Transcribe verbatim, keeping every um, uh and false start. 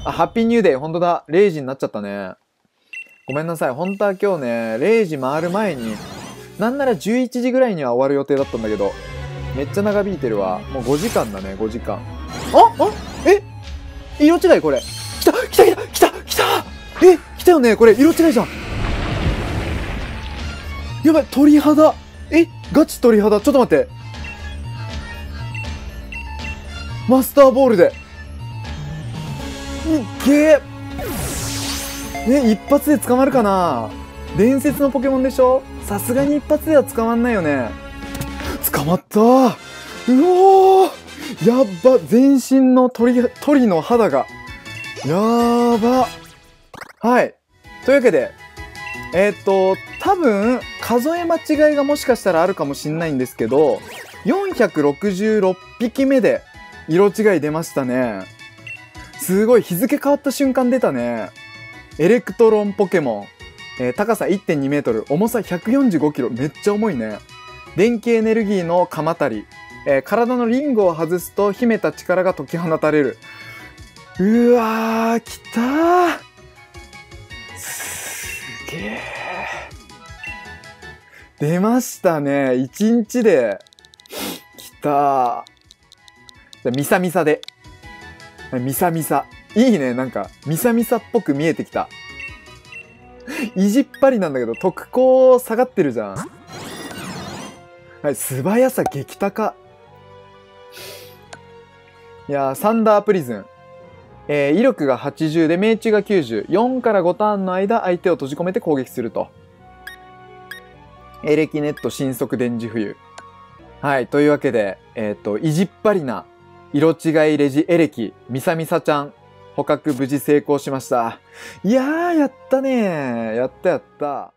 あ、ハッピーニューデイ。ほんとだ。れいじになっちゃったね。ごめんなさい。本当は今日ね、れいじ回る前に、なんならじゅういちじぐらいには終わる予定だったんだけど、めっちゃ長引いてるわ。もうごじかんだね、ごじかん。ああえ色違いこれ。来た来た来た来た来たえ来たよねこれ、色違いじゃん。やばい、鳥肌。えガチ鳥肌。ちょっと待って。マスターボールで。いっけー。ね、一発で捕まるかな。伝説のポケモンでしょ。さすがに一発では捕まんないよね。捕まったー。うおーやっば。全身の鳥、鳥の肌が。やーば。はい。というわけで、えーっと、多分、数え間違いがもしかしたらあるかもしんないんですけど、よんひゃくろくじゅうろっぴきめで色違い出ましたね。すごい、日付変わった瞬間出たね。エレクトロンポケモン。えー、高さ いってんにメートル、重さひゃくよんじゅうごキロ、めっちゃ重いね。電気エネルギーの鎌足り。えー、体のリングを外すと秘めた力が解き放たれる。うわー、きたー。すげー。出ましたね。いちにちで。きたー。じゃ、ミサミサで。ミサミサ。いいね。なんか、ミサミサっぽく見えてきた。意地っ張りなんだけど、特攻下がってるじゃん。はい、素早さ激高。いやー、サンダープリズン。えー、威力がはちじゅうで命中がきゅうじゅう。よんからごターンの間、相手を閉じ込めて攻撃すると。エレキネット新速電磁冬。はい、というわけで、えっと、意地っ張りな、色違いレジエレキ、ミサミサちゃん、捕獲無事成功しました。いやー、やったねー。やったやった。